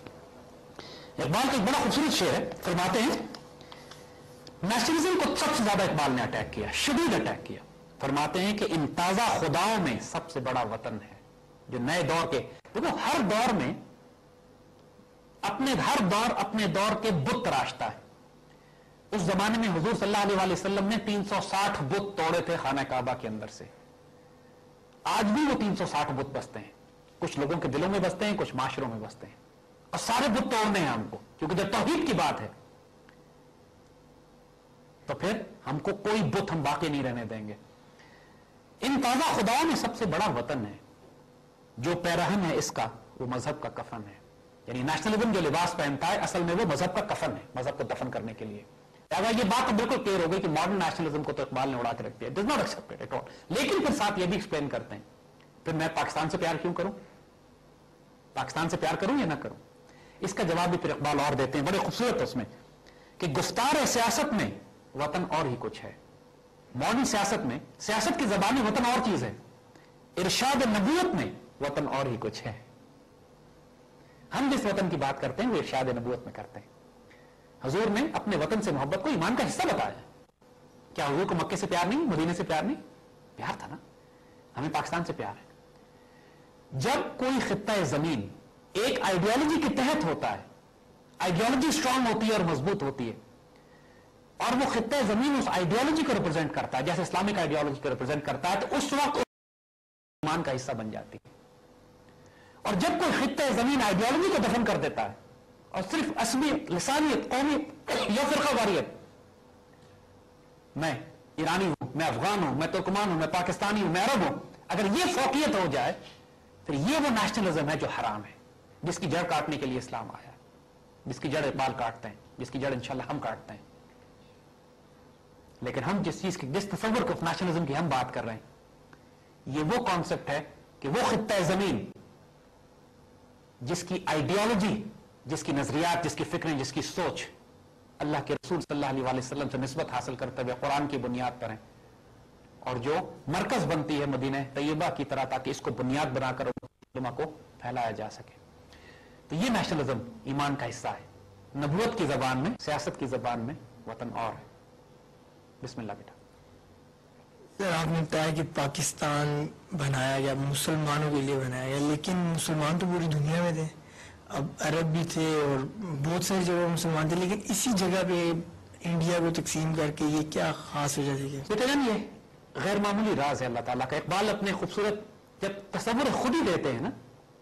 اقبال کا ایک بڑا خوبصورت شعر ہے، فرماتے ہیں نیشنلزم کو سب سے زیادہ اقبال نے اٹیک کیا، شدید اٹیک کیا. فرماتے ہیں کہ ان تازہ خداؤں میں سب سے بڑا وطن ہے. جو نئے دور کے، دیکھو ہر دور میں ہر دور اپنے دور کے بت تراشتا ہے. اس زمانے میں حضور صلی اللہ علیہ وسلم نے 360 بت توڑے تھے خانہ کعبہ کے اندر سے. آج بھی وہ 360 بت بستے ہیں، کچھ لوگوں کے دلوں میں بستے ہیں، کچھ معاشروں میں بستے ہیں، اور سارے بت توڑنے ہیں ہم کو. کیونکہ جب توحید کی بات ہے تو پھر ہم کو کوئی بت ہم باقی نہیں رہنے دیں گے. ان تازہ خداؤں میں سب سے بڑا وطن ہے. جو پیرہن ہے اس کا، وہ مذہب کا کفن ہے. یعنی نیشنلزم جو لباس پہنتا ہے اصل میں وہ مذہب کا کفن ہے، مذہب کو دفن کرنے کے لیے. یہ بات تو بالکل کلیئر ہو گئی کہ ماڈرن نیشنلزم کو تو اقبال نے اڑا کے رکھ دیا، does not expected at all. لیکن پھر ساتھ یہ بھی ایکسپلین کرتے ہیں پھر میں پاکستان سے پیار کیوں کروں، پاکستان سے پیار کروں یا نہ کروں. اس کا جواب بھی پھر اقبال اور دیتے ہیں بڑے خوبصورت اس میں، کہ گفتار سیاست میں وطن اور ہی کچھ ہے. ماڈرن سیاست میں، سیاست کی زبان میں وطن اور چیز ہے، ارشاد نبوت میں وطن اور ہی کچھ ہے. ہم جس وطن کی بات کرتے ہیں وہ ارشاد نبوت میں کرتے ہیں. حضور نے اپنے وطن سے محبت کو ایمان کا حصہ بتایا. کیا حضور کو مکے سے پیار نہیں، مدینے سے پیار نہیں؟ پیار تھا نا. ہمیں پاکستان سے پیار ہے. جب کوئی خطہ زمین ایک آئیڈیالوجی کے تحت ہوتا ہے، آئیڈیالوجی اسٹرانگ ہوتی ہے اور مضبوط ہوتی ہے، اور وہ خطہ زمین اس آئیڈیالوجی کو ریپرزینٹ کرتا ہے، جیسے اسلامک آئیڈیالوجی کو ریپرزینٹ کرتا ہے، تو اس وقت ایمان کا حصہ بن جاتی ہے. اور جب کوئی خطہ زمین آئیڈیالوجی کو دفن کر دیتا ہے اور صرف عصبیت، لسانیت، قومیت یا فرقہ واریت میں ایرانی ہوں، میں افغان ہوں، میں ترکمان ہوں، میں پاکستانی ہوں، میں عرب ہوں، اگر یہ فوقیت ہو جائے پھر یہ وہ نیشنلزم ہے جو حرام ہے، جس کی جڑ کاٹنے کے لیے اسلام آیا، جس کی جڑ اقبال کاٹتے ہیں، جس کی جڑ انشاءاللہ ہم کاٹتے ہیں. لیکن ہم جس تصور کو نیشنلزم کی ہم بات کر رہے ہیں، یہ وہ کانسیپٹ ہے کہ وہ خطہ زمین جس کی آئیڈیالوجی، جس کی نظریات، جس کی فکریں، جس کی سوچ اللہ کے رسول صلی اللہ علیہ وسلم سے نسبت حاصل کرتے ہوئے قرآن کی بنیاد پر ہیں، اور جو مرکز بنتی ہے مدینہ طیبہ کی طرح، تاکہ اس کو بنیاد بنا کر علماء کو پھیلایا جا سکے. تو یہ نیشنلزم ایمان کا حصہ ہے. نبوت کی زبان میں، سیاست کی زبان میں وطن اور ہے. بسم اللہ بیٹا. سر آپ نے بتایا کہ پاکستان بنایا گیا مسلمانوں کے لیے بنایا گیا، لیکن مسلمان تو پوری دنیا میں تھے، اب عرب بھی تھے اور بہت ساری جگہ مسلمان تھے، لیکن اسی جگہ پہ انڈیا کو تقسیم کر کے یہ کیا خاص وجہ تھی؟ بیٹا جان یہ غیر معمولی راز ہے اللہ تعالیٰ کا. اقبال اپنے خوبصورت جب تصور خود ہی دیتے ہیں نا،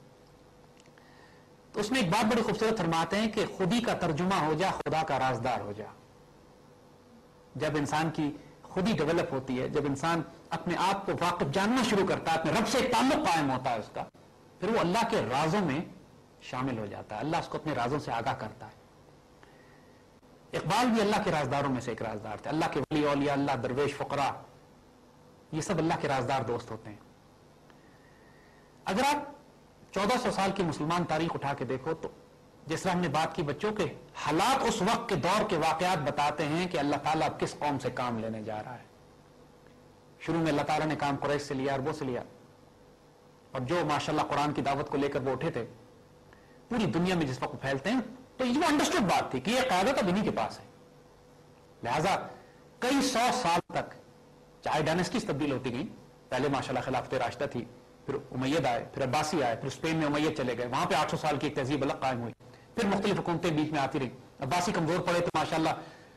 تو اس میں ایک بات بڑی خوبصورت فرماتے ہیں کہ خودی کا ترجمہ ہو جا، خدا کا رازدار ہو جا. جب انسان کی خودی ڈیولپ ہوتی ہے، جب انسان اپنے آپ کو واقف جاننا شروع کرتا ہے، اپنے رب سے ایک تعلق قائم ہوتا ہے اس کا، پھر وہ اللہ کے رازوں میں شامل ہو جاتا ہے، اللہ اس کو اپنے رازوں سے آگاہ کرتا ہے. اقبال بھی اللہ کے رازداروں میں سے ایک رازدار تھے. اللہ کے ولی اولیاء، اللہ درویش فقراء، یہ سب اللہ کے رازدار دوست ہوتے ہیں. اگر آپ 1400 سال کی مسلمان تاریخ اٹھا کے دیکھو تو جس طرح ہم نے بات کی بچوں کے حالات، اس وقت کے دور کے واقعات بتاتے ہیں کہ اللہ تعالیٰ اب کس قوم سے کام لینے جا رہا ہے. شروع میں اللہ تعالیٰ نے کام قریش سے لیا، عربوں سے لیا، اور جو ماشاءاللہ قرآن کی دعوت کو لے کر وہ اٹھے تھے پوری دنیا میں جس وقت پھیلتے ہیں، تو یہ انڈرسٹوڈ بات تھی کہ یہ قیادت اب انہی کے پاس ہے. لہذا کئی 100 سال تک چاہے ڈائنسٹیز تبدیل ہوتی گئی، پہلے ماشاءاللہ خلافت راشدہ تھی، پھر امید آئے، پھر عباسی آئے، پھر اسپین میں امید چلے گئے، وہاں پہ 800 سال کی ایک تہذیب الگ قائم ہوئی، پھر مختلف حکومتیں بیچ میں آتی رہی، عباسی کمزور پڑے تو ماشاءاللہ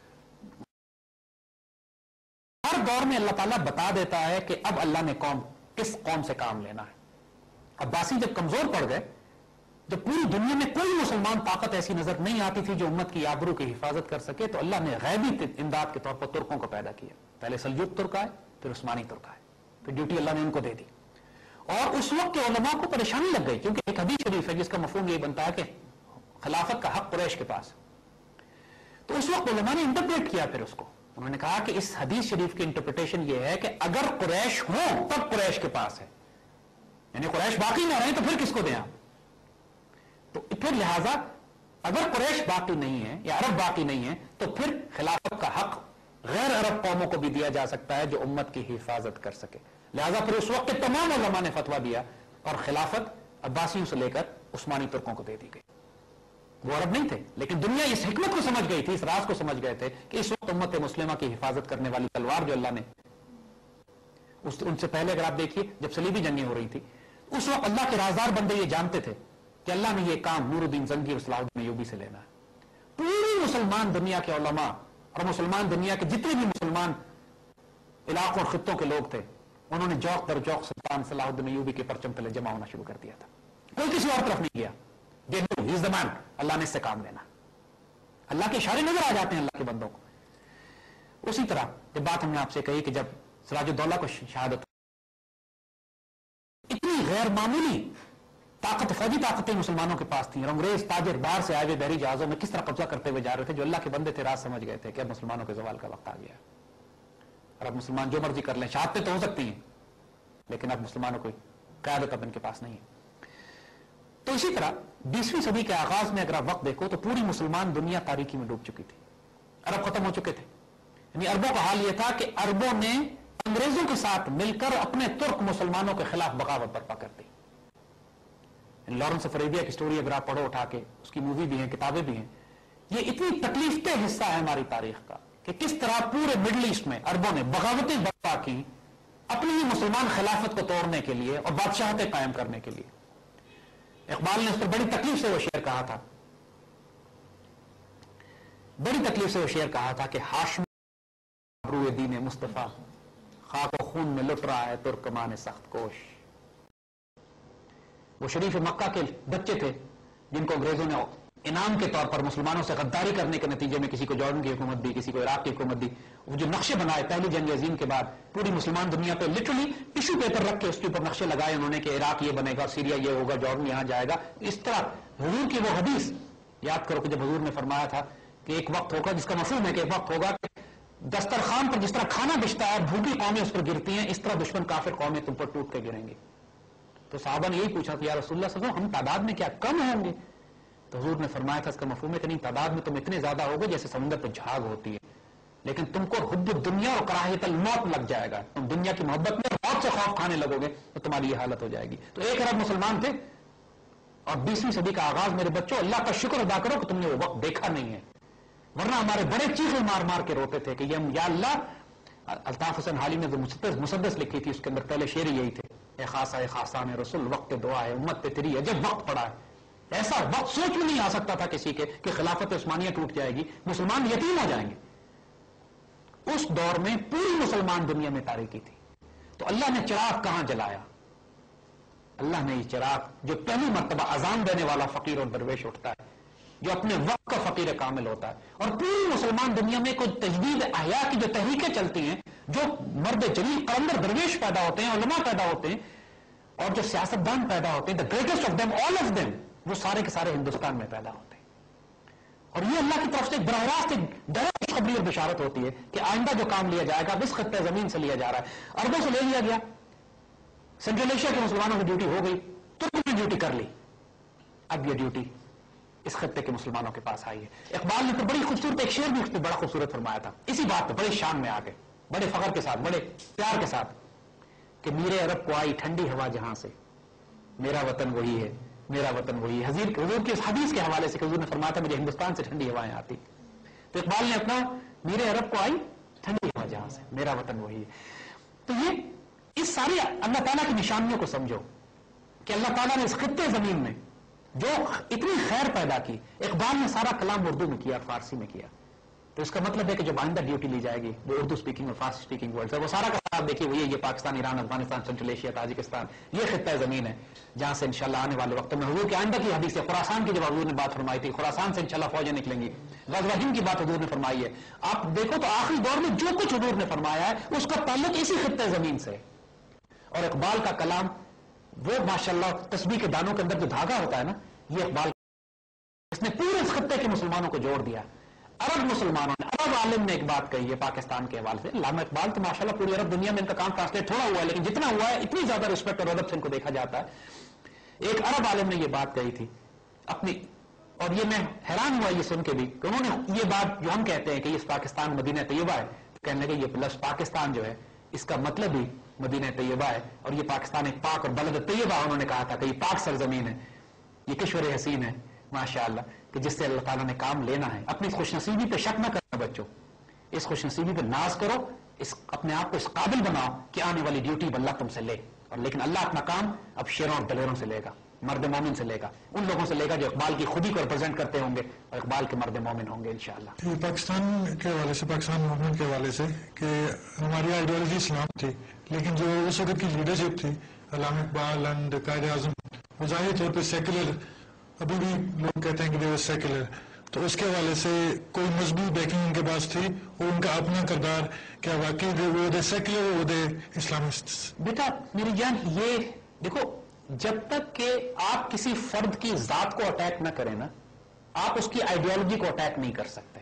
ہر دور میں اللہ تعالیٰ بتا دیتا ہے کہ اب اللہ نے کس قوم سے کام لینا ہے. عباسی جب کمزور پڑ گئے، جب پوری دنیا میں کوئی مسلمان طاقت ایسی نظر نہیں آتی تھی جو امت کی آبرو کی حفاظت کر سکے، تو اللہ نے غیبی امداد کے طور پر ترکوں کو پیدا کیا. پہلے سلجوق ترک آئے، پھر عثمانی ترک آئے، پھر ڈیوٹی اللہ نے ان کو دے دی. اور اس وقت کے علماء کو پریشانی لگ گئی، کیونکہ ایک حدیث شریف ہے جس کا مفہوم یہ بنتا ہے کہ خلافت کا حق قریش کے پاس. تو اس وقت علماء نے انٹرپریٹ کیا، پھر اس کو انہوں نے کہا کہ اس حدیث شریف کی انٹرپریٹیشن یہ ہے کہ اگر قریش ہوں تب قریش کے پاس ہے، یعنی قریش باقی نہ رہے تو پھر کس کو دیں آپ؟ تو پھر لہذا اگر قریش باقی نہیں ہے یا عرب باقی نہیں ہے تو پھر خلافت کا حق غیر عرب قوموں کو بھی دیا جا سکتا ہے جو امت کی حفاظت کر سکے. لہذا پھر اس وقت کے تمام علماء نے فتویٰ دیا اور خلافت عباسیوں سے لے کر عثمانی ترکوں کو دے دی گئی. وہ عرب نہیں تھے، لیکن دنیا اس حکمت کو سمجھ گئی تھی، اس راز کو سمجھ گئے تھے کہ اس وقت امت مسلمہ کی حفاظت کرنے والی تلوار جو اللہ نے ان سے پہلے اگر آپ دیکھیے جب صلیبی جنگیں ہو رہی تھی، اس وقت اللہ کے رازدار بندے یہ جانتے تھے کہ اللہ نے یہ کام نور الدین زنگی اور صلاح الدین ایوبی سے لینا ہے. پوری مسلمان دنیا کے علماء اور مسلمان دنیا کے جتنے بھی مسلمان علاقوں اور خطوں کے لوگ تھے، انہوں نے جوق در جوق سلطان صلاح الدین ایوبی کے پرچم تلے جمع ہونا شروع کر دیا تھا. کوئی کسی اور طرف نہیں گیا. اللہ نے اس سے کام لینا. اللہ کے اشارے نظر آ جاتے ہیں اللہ کے بندوں کو. اسی طرح جب بات ہم نے آپ سے کہی کہ جب سراج الدولہ کو شہادت، اتنی غیر معمولی فوجی طاقتیں مسلمانوں کے پاس تھیں، اور انگریز تاجر باہر سے آئے ہوئے بحری جہازوں میں کس طرح قبضہ کرتے ہوئے جا رہے تھے، جو اللہ کے بندے تھے راز سمجھ گئے تھے کہ اب مسلمانوں کے زوال کا وقت آ گیا ہے، اور اب مسلمان جو مرضی کر لیں، شہادتیں تو ہو سکتی ہیں لیکن اب مسلمانوں کو قیادت اب ان کے پاس نہیں ہے. تو اسی طرح 20ویں صدی کے آغاز میں اگر آپ وقت دیکھو تو پوری مسلمان دنیا تاریکی میں ڈوب چکی تھی. عرب ختم ہو چکے تھے. یعنی عربوں کا حال یہ تھا کہ عربوں نے انگریزوں کے ساتھ مل کر اپنے ترک مسلمانوں کے خلاف بغاوت برپا کر دی. لارنس آف اریبیا کی سٹوری اگر آپ پڑھو اٹھا کے، اس کی مووی بھی ہیں، کتابیں بھی ہیں، یہ اتنی تکلیف دہ حصہ ہے ہماری تاریخ کا کہ کس طرح پورے مڈل ایسٹ میں عربوں نے بغاوتیں برپا کی اپنی ہی مسلمان خلافت کو توڑنے کے لیے اور بادشاہتیں قائم کرنے کے لیے. اقبال نے اس پر بڑی تکلیف سے وہ شعر کہا تھا، بڑی تکلیف سے وہ شعر کہا تھا کہ ہاشم ابرو دین مصطفیٰ خاک و خون میں لٹ رہا ہے ترکمان سخت کوش. وہ شریف مکہ کے بچے تھے جن کو انگریزوں نے انعام کے طور پر مسلمانوں سے غداری کرنے کے نتیجے میں کسی کو جارڈن کی حکومت دی, کسی کو عراق کی حکومت دی. وہ جو نقشے بنائے پہلی جنگ عظیم کے بعد پوری مسلمان دنیا پہ لٹرلی ٹیشو پیپر رکھ کے اس کے اوپر نقشے لگائے انہوں نے کہ عراق یہ بنے گا, سیریا یہ ہوگا, جارڈن یہاں جائے گا. اس طرح حضور کی وہ حدیث یاد کرو کہ جب حضور نے فرمایا تھا کہ ایک وقت ہوگا, جس کا مفہوم ہے کہ ایک وقت ہوگا کہ دسترخوان پر جس طرح کھانا بچتا ہے اور بھوکی قومیں اس پر گرتی ہیں, اس طرح دشمن کافر قومیں تم پر ٹوٹ کے گریں گے. تو صحابہ نے یہی پوچھا کہ یا رسول اللہ صلی اللہ علیہ وسلم ہم تعداد میں کیا کم ہوں گے؟ تو حضور نے فرمایا تھا اس کا مفہوم ہے کہ نہیں, تعداد میں تم اتنے زیادہ ہوگے جیسے سمندر پہ جھاگ ہوتی ہے, لیکن تم کو حب الدنیا اور کراہیت الموت لگ جائے گا, تم دنیا کی محبت میں موت سے خوف کھانے لگو گے تو تمہاری یہ حالت ہو جائے گی. تو 1 ارب مسلمان تھے اور 20ویں صدی کا آغاز. میرے بچوں اللہ کا شکر ادا کرو کہ تم نے وہ وقت دیکھا نہیں ہے, ورنہ ہمارے بڑے چیخیں مار مار کے روتے تھے کہ یہ یا اللہ. الطاف حسن حالی نے جو مسدس لکھی تھی اس کے اندر پہلے شعر یہی تھے, اے خاصا اے خاصان رسول وقت دعا ہے امت پہ تیری عجب وقت پڑا ہے. ایسا وقت سوچ میں نہیں آ سکتا تھا کسی کے کہ خلافت عثمانیہ ٹوٹ جائے گی, مسلمان یتیم ہو جائیں گے. اس دور میں پوری مسلمان دنیا میں تاریکی تھی. تو اللہ نے چراغ کہاں جلایا؟ اللہ نے یہ چراغ جو پہلی مرتبہ اذان دینے والا فقیر اور درویش اٹھتا ہے, جو اپنے وقت کا فقیر کامل ہوتا ہے, اور پوری مسلمان دنیا میں کوئی تجدید احیاء کی جو تحریکیں چلتی ہیں, جو مرد جلیل قلندر درویش پیدا ہوتے ہیں, علماء پیدا ہوتے ہیں, اور جو سیاستدان پیدا ہوتے ہیں, the greatest of them, all of them, وہ سارے کے سارے ہندوستان میں پیدا ہوتے ہیں. اور یہ اللہ کی طرف سے ایک براہ راست ایک ڈائریکٹ خوشخبری اور بشارت ہوتی ہے کہ آئندہ جو کام لیا جائے گا اب اس خطے زمین سے لیا جا رہا ہے. عربوں سے لے لیا گیا, سینٹرل ایشیا کے مسلمانوں کی ڈیوٹی ہو گئی, ترک نے ڈیوٹی کر لی, اب یہ ڈیوٹی اس خطے کے مسلمانوں کے پاس آئی ہے. اقبال نے تو بڑی خوبصورت ایک شعر بھی اس پہ بڑا خوبصورت فرمایا تھا اسی بات پہ, بڑے شان میں آ گئے, بڑے فخر کے ساتھ, بڑے پیار کے ساتھ, کہ میرے عرب کو آئی ٹھنڈی ہوا جہاں سے, میرا وطن وہی ہے, میرا وطن وہی ہے. حضور کی اس حدیث کے حوالے سے کہ حضور نے فرمایا تھا مجھے ہندوستان سے ٹھنڈی ہوائیں آتی, تو اقبال نے اپنا میرے عرب کو آئی ٹھنڈی ہوا جہاں سے, میرا وطن وہی ہے. تو یہ اس ساری اللہ تعالیٰ کی نشانیوں کو سمجھو کہ اللہ تعالیٰ نے اس خطے زمین میں جو اتنی خیر پیدا کی. اقبال نے سارا کلام اردو میں کیا, فارسی میں کیا, تو اس کا مطلب ہے کہ جب آئندہ ڈیوٹی لی جائے گی وہ اردو سپیکنگ اور فارسی سپیکنگ ورلڈ سے, وہ سارا کا ساتھ دیکھیے وہ یہ Pakistan, Iran, Afghanistan, Central Asia, Tajikistan, یہ خطہ زمین ہے جہاں سے انشاءاللہ آنے والے وقت میں حضور کے آئندہ کی حدیث ہے. خراسان کی جب حضور نے بات فرمائی تھی, خراسان سے انشاءاللہ فوجیں نکلیں گی, غزوہ ہند کی بات حضور نے فرمائی ہے. آپ دیکھو تو آخری دور میں جو کچھ حضور نے فرمایا ہے اس کا تعلق اسی خطہ زمین سے. اور اقبال کا کلام وہ ماشاءاللہ تسبیح کے دانوں کے اندر جو دھاگا ہوتا ہے نا, یہ اقبال اس نے پورے اس خطے کے مسلمانوں کو جوڑ دیا. عرب مسلمانوں نے, عرب عالم نے ایک بات کہی ہے پاکستان کے حوالے سے. علامہ اقبال تو ماشاءاللہ پوری عرب دنیا میں ان کا کام ٹرانسلیٹ تھوڑا ہوا ہے, لیکن جتنا ہوا ہے اتنی زیادہ رسپیکٹ اور ادب سے ان کو دیکھا جاتا ہے. ایک عرب عالم نے یہ بات کہی تھی اپنی, اور یہ میں حیران ہوا یہ سن کے بھی کہ انہوں نے یہ بات جو ہم کہتے ہیں کہ یہ پاکستان مدینہ طیبہ ہے, کہنے لگے یہ لفظ پاکستان جو ہے اس کا مطلب ہی مدینہ طیبہ ہے, اور یہ پاکستان ایک پاک اور بلد طیبہ, انہوں نے کہا تھا کہ یہ پاک سرزمین ہے, یہ کشور حسین ہے ماشاءاللہ, کہ جس سے اللہ تعالیٰ نے کام لینا ہے. اپنی خوش نصیبی پہ شک نہ کرنا بچوں, اس خوش نصیبی پہ ناز کرو, اپنے آپ کو اس قابل بناؤ کہ آنے والی ڈیوٹی اللہ تم سے لے. اور لیکن اللہ اپنا کام اب شیروں اور دلیروں سے لے گا, مرد مومن سے لے گا, ان لوگوں سے لے گا جو اقبال کی خودی کو ریپرزینٹ کرتے ہوں گے اور اقبال کے مرد مومن ہوں گے انشاءاللہ. پاکستان کے حوالے سے, پاکستان موومنٹ کے حوالے سے, کہ ہماری آئیڈیالوجی اسلام تھی, لیکن جو اس وقت کی لیڈرشپ تھی علامہ اقبال اینڈ قائد اعظم, وہ ظاہری طور پہ سیکولر, ابھی بھی لوگ کہتے ہیں کہ وہ سیکولر, تو اس کے حوالے سے کوئی مضبوط بیکنگ ان کے پاس تھی, اور ان کا اپنا کردار کیا واقعی وہ دے سیکولر وہ دے اسلامسٹ؟ بیٹا میری جان, یہ دیکھو جب تک کہ آپ کسی فرد کی ذات کو اٹیک نہ کریں نا, آپ اس کی آئیڈیالوجی کو اٹیک نہیں کر سکتے.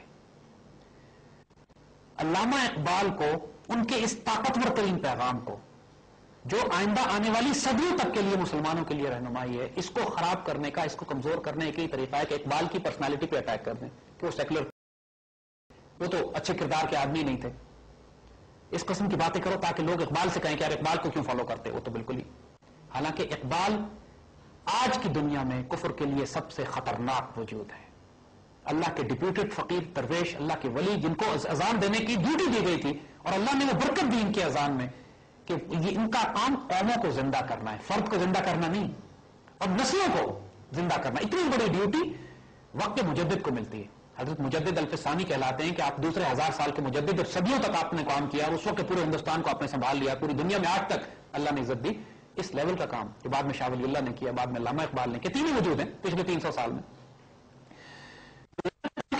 علامہ اقبال کو ان کے اس طاقتور ترین پیغام کو جو آئندہ آنے والی صدیوں تک کے لیے مسلمانوں کے لیے رہنمائی ہے, اس کو خراب کرنے کا, اس کو کمزور کرنے کا طریقہ ہے کہ اقبال کی پرسنالٹی پہ اٹیک کر دیں کہ وہ سیکولر, وہ تو اچھے کردار کے آدمی نہیں تھے. اس قسم کی باتیں کرو تاکہ لوگ اقبال سے کہیں کہ یار اقبال کو کیوں فالو کرتے, وہ تو بالکل ہی. حالانکہ اقبال آج کی دنیا میں کفر کے لیے سب سے خطرناک وجود ہے. اللہ کے ڈپیوٹڈ فقیر درویش, اللہ کے ولی, جن کو اذان دینے کی ڈیوٹی دی گئی تھی, اور اللہ نے وہ برکت دی ان کے اذان میں کہ یہ ان کا کام قوموں کو زندہ کرنا ہے, فرد کو زندہ کرنا نہیں, اور نسلوں کو زندہ کرنا. اتنی بڑی ڈیوٹی وقت مجدد کو ملتی ہے. حضرت مجدد الفسانی کہلاتے ہیں کہ آپ دوسرے 1000 سال کے مجدد, اور صدیوں تک آپ نے کام کیا, اور اس وقت پورے ہندوستان کو آپ نے سنبھال لیا, پوری دنیا میں آج تک اللہ نے عزت دی. اس لیول کا کام جو بعد میں شاہ ولی اللہ نے کیا, بعد میں علامہ اقبال نے کیا, تینوں وجود ہیں پچھلے 300 سال میں.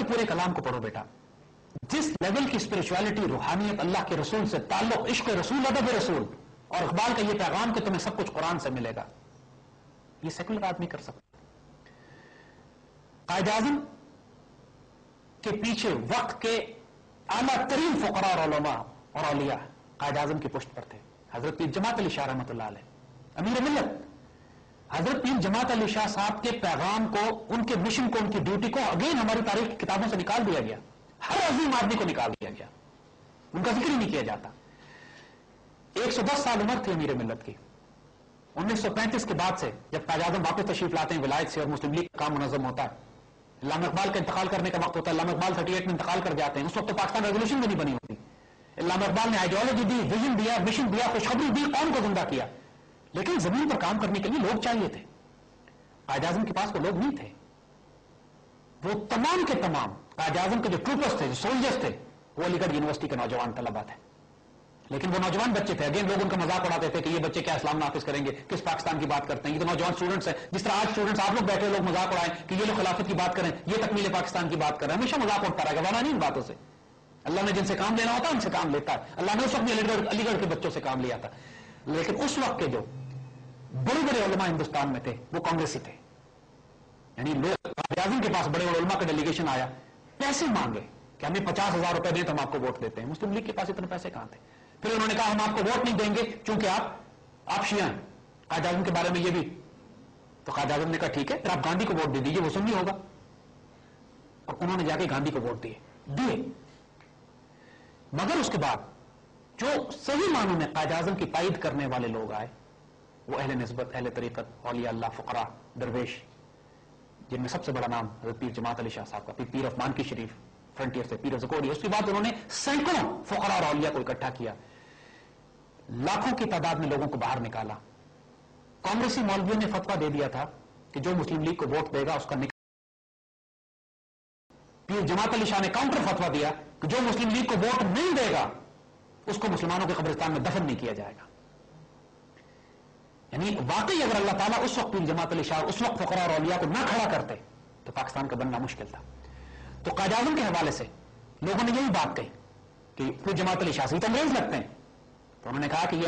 کے پورے کلام کو پڑھو بیٹا. جس لیول کی اسپرچویلٹی، روحانیت، اللہ کے رسول سے تعلق، عشق رسول، ادب رسول، اور اقبال کا یہ پیغام کہ تمہیں سب کچھ قرآن سے ملے گا، یہ سیکولر آدمی کر سکتا. قائد اعظم کے پیچھے وقت کے اعلیٰ ترین فقراء اور علماء اور اولیاء قائد اعظم کی پشت پر تھے. حضرت پیر جماعت علی شاہ رحمۃ اللہ علیہ، امیر ملت. حضرت پیر جماعت علی شاہ صاحب کے پیغام کو، ان کے مشن کو، ان کی ڈیوٹی کو اگین ہماری تاریخ کی کتابوں سے نکال دیا گیا. ہر عظیم آدمی کو نکال دیا گیا، ان کا ذکر ہی نہیں کیا جاتا. 110 سال عمر تھی امیر ملت کی. 1935 کے بعد سے جب قائد اعظم واپس تشریف لاتے ہیں ولایت سے اور مسلم لیگ کا کام منظم ہوتا ہے، علامہ اقبال کا انتقال کرنے کا وقت ہوتا ہے. علامہ اقبال 38 میں انتقال کر جاتے ہیں. اس وقت تو پاکستان ریزولوشن بھی نہیں بنی ہوتی. علامہ اقبال نے آئیڈیالوجی دی، ویژن دیا، مشن دیا، خوشخبری دی، قوم کو زندہ کیا. لیکن زمین پر کام کرنے کے لیے لوگ چاہیے تھے. قائد اعظم کے پاس وہ لوگ نہیں تھے. وہ تمام کے تمام قائد اعظم کے جو ٹروپرز تھے، جو سولجرز تھے، وہ علی گڑھ یونیورسٹی کے نوجوان طلبا تھے. لیکن وہ نوجوان بچے تھے. اگین لوگ ان کا مذاق اڑاتے تھے کہ یہ بچے کیا اسلام نافذ کریں گے، کس پاکستان کی بات کرتے ہیں، یہ تو نوجوان اسٹوڈنٹس ہیں. جس طرح آج اسٹوڈنٹس آپ لوگ بیٹھے لوگ مذاق اڑائیں کہ یہ لوگ خلافت کی بات کریں، یہ تکمیل پاکستان کی بات کریں. ہمیشہ مذاق اڑتا رہے گا، وانا نہیں ان باتوں سے. اللہ نے جن سے کام لینا ہوتا ہے ان سے کام لیتا ہے. اللہ نے اس وقت علی گڑھ کے بچوں سے کام لیا تھا. لیکن اس وقت کے جو بڑے بڑے علماء ہندوستان میں تھے وہ کانگریسی تھے. یعنی لوگ قائد اعظم کے پاس بڑے بڑے علماء کا ڈیلیگیشن آیا، پیسے مانگے کہ ہمیں 50,000 روپے دیں تو ہم آپ کو ووٹ دیتے ہیں. مسلم لیگ کے پاس اتنے پیسے کہاں تھے؟ پھر انہوں نے کہا ہم آپ کو ووٹ نہیں دیں گے چونکہ آپ شیعہ ہیں. قائد اعظم کے بارے میں یہ بھی. تو قائد اعظم نے کہا ٹھیک ہے پھر آپ گاندھی کو ووٹ دے دیجیے، وہ سنی ہوگا. اور انہوں نے جا کے گاندھی کو ووٹ دیے. مگر اس کے بعد جو صحیح معنوں میں قائد اعظم کی تائید کرنے والے لوگ آئے وہ اہل نسبت، اہل طریقت، اولیاء اللہ، فقراء، درویش، جن میں سب سے بڑا نام حضرت پیر جماعت علی شاہ صاحب کا، پیر عثمان کی شریف فرنٹیئر سے، پیر زکوری. اس کے بعد انہوں نے سینکڑوں فقراء اور اولیاء کو اکٹھا کیا، لاکھوں کی تعداد میں لوگوں کو باہر نکالا. کانگریسی مولویوں نے فتویٰ دے دیا تھا کہ جو مسلم لیگ کو ووٹ دے گا اس کا نکاح. پیر جماعت علی شاہ نے کاؤنٹر فتویٰ دیا کہ جو مسلم لیگ کو ووٹ نہیں دے گا اس کو مسلمانوں کے قبرستان میں دفن نہیں کیا جائے گا. یعنی واقعی اگر اللہ تعالیٰ اس وقت پیر جماعت علی شاہ، اس وقت فقراء اور اولیاء کو نہ کھڑا کرتے تو پاکستان کا بننا مشکل تھا. تو قائد اعظم کے حوالے سے لوگوں نے یہی بات کہی کہ پیر جماعت علی شاہ سے تو انگریز لگتے ہیں. تو انہوں نے کہا کہ یہ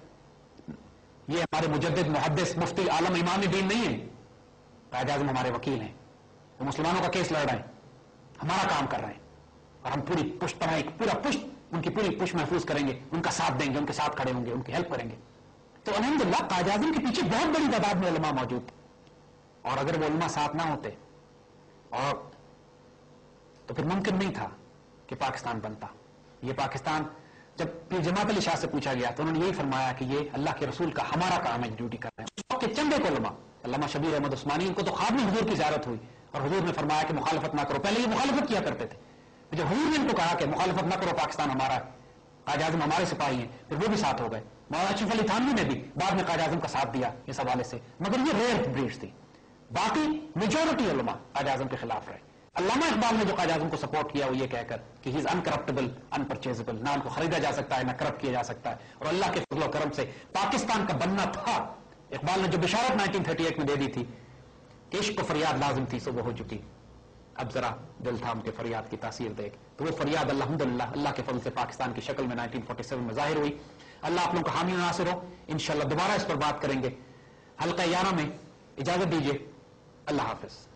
ہمارے مجدد، محدث، مفتی، عالم، امام دین نہیں ہیں. قائد اعظم ہمارے وکیل ہیں، وہ مسلمانوں کا کیس لڑ رہے ہیں، ہمارا کام کر رہے ہیں، اور ہم پوری پشت پر پورا پشت ان کی پوری پشت محفوظ کریں گے، ان کا ساتھ دیں گے، ان کے ساتھ کھڑے ہوں گے، ان کی ہیلپ کریں گے. تو الحمدللہ قائد اعظم کے پیچھے بہت بڑی تعداد میں علماء موجود، اور اگر وہ علماء ساتھ نہ ہوتے اور تو پھر ممکن نہیں تھا کہ پاکستان بنتا. یہ پاکستان جب پیر جماعت علی شاہ سے پوچھا گیا تو انہوں نے یہی فرمایا کہ یہ اللہ کے رسول کا ہمارا کام ہے، ڈیوٹی کر رہے ہیں. اس وقت کے چندے کو علماء، علامہ شبیر احمد عثمانی، ان کو تو خواب میں حضور کی زیارت ہوئی اور حضور نے فرمایا کہ مخالفت نہ کرو. پہلے یہ مخالفت کیا کرتے تھے، جب حضور نے ان کو کہا کہ مخالفت نہ کرو، پاکستان ہمارا ہے، قائد اعظم ہمارے سپاہی ہیں، پھر وہ بھی ساتھ ہو گئے. مولانا اشرف علی تھانوی نے بھی بعد میں قائد اعظم کا ساتھ دیا اس حوالے سے. مگر یہ ریئر بریڈز تھی، باقی میجورٹی علماء قائد اعظم کے خلاف رہے. علامہ اقبال نے جو قائد اعظم کو سپورٹ کیا وہ یہ کہہ کر کہ ہی از انکرپٹیبل، انپرچیزبل، نہ ان کو خریدا جا سکتا ہے نہ کرپٹ کیا جا سکتا ہے، اور اللہ کے فضل و کرم سے پاکستان کا بننا تھا. اقبال نے جو بشارت 1938 میں دے دی تھی کہ عشق و فریاد لازم تھی سو وہ ہو چکی، اب ذرا دل تھام کے فریاد کی تاثیر دیکھ. تو وہ فریاد الحمدللہ اللہ کے فضل سے پاکستان کی شکل میں 1947 میں ظاہر ہوئی. اللہ آپ لوگوں کا حامی و ناصر ہو. انشاءاللہ دوبارہ اس پر بات کریں گے. حلقہ 11 میں اجازت دیجیے. اللہ حافظ.